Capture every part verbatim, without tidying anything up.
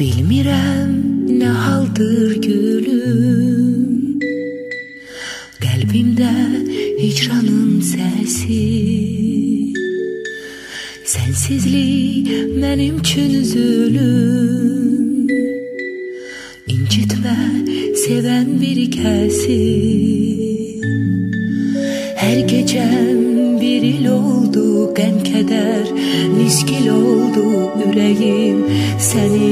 Bilmirəm nə haldır gülüm, qəlbimdə hicranın səsi. Sənsizlik mənim üçün zulüm, incitmə sevən bir kəsi. Hər gecəm bir il oldu, qəm-kədər niskil oldu ürəyim səni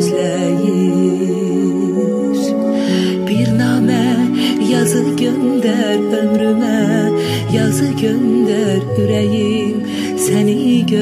gözləyir. Bir namə yazı göndər ömrümə, yazı göndər ürəyim səni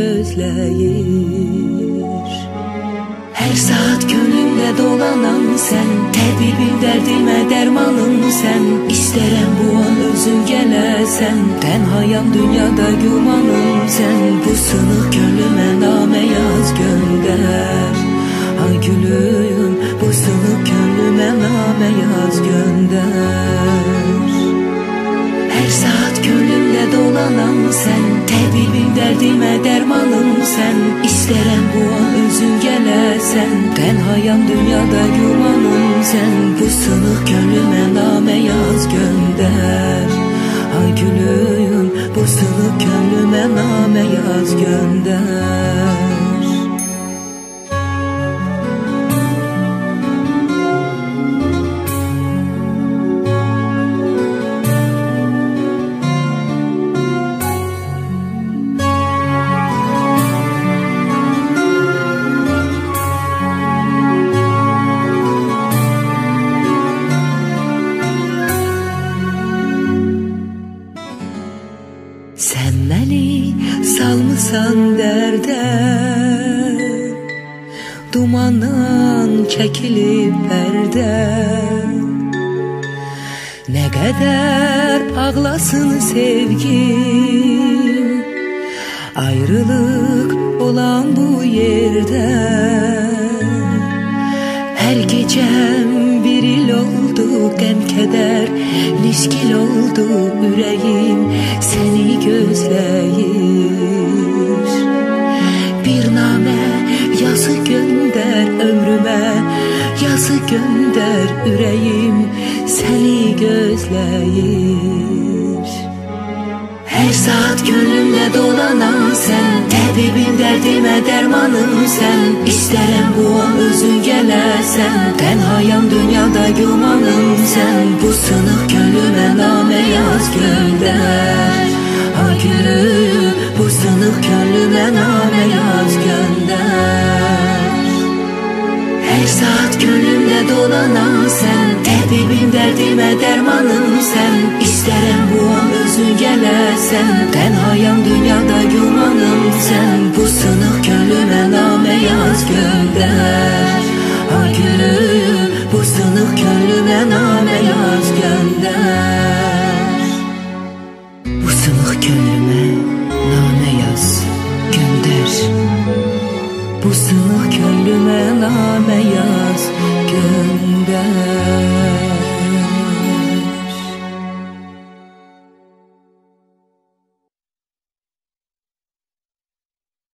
gözləyir. Hər saat gönlümdə dolanan sən, təbibim dərdimə dərmanım sən. İstərəm bu an özün gələsən, tənhayam dünyada gümanım sən. Bu sınıq gönlümə namə yaz göndər. Ay gülüm, bu sınıq gönlümə namə yaz göndər. Hər saat gönlümdə dolanan sən, təbibim dərdimə dərmanım sən. İstərəm bu an özün gələsən, tənhayam dünyada gümanım sən. Bu sınıq gönlümə namə yaz göndər. Ay gülüm, bu sınıq gönlümə namə yaz göndər. Sən məni salmısan dərdə, dumandan çəkilib pərdə. Nə qədər ağlasın sevgim, ayrılıq olan bu yerdə. Hər gecəm bir il oldu, qəm-kədər niskil oldu ürəyim səni gözləyir. Bir namə yazı göndər ömrümə, yazı göndər ürəyim səni gözləyir. Hər saat gönlümdə dolanan sən, təbibim dərdimə dərmanım sən. İstərəm bu an özün gələsən, tənhayam dünyada gümanım sən. Bu sınıq gönlümə namə yaz göndər. Ay gülüm, bu sınıq gönlümə namə yaz göndər. Hər saat gönlümdə dolanan sən, təbibim dərdimə dərmanım sən. İstərəm bu an özün gələsən, tənhayam dünyada gümanım sən. Bu sınıq gönlümə namə yaz göndər. Ay gülüm, bu sınıq gönlümə namə yaz göndər. Bu sınıq gönlümə namə yaz göndər. Bu sınıq gönlümə namə yaz göndər.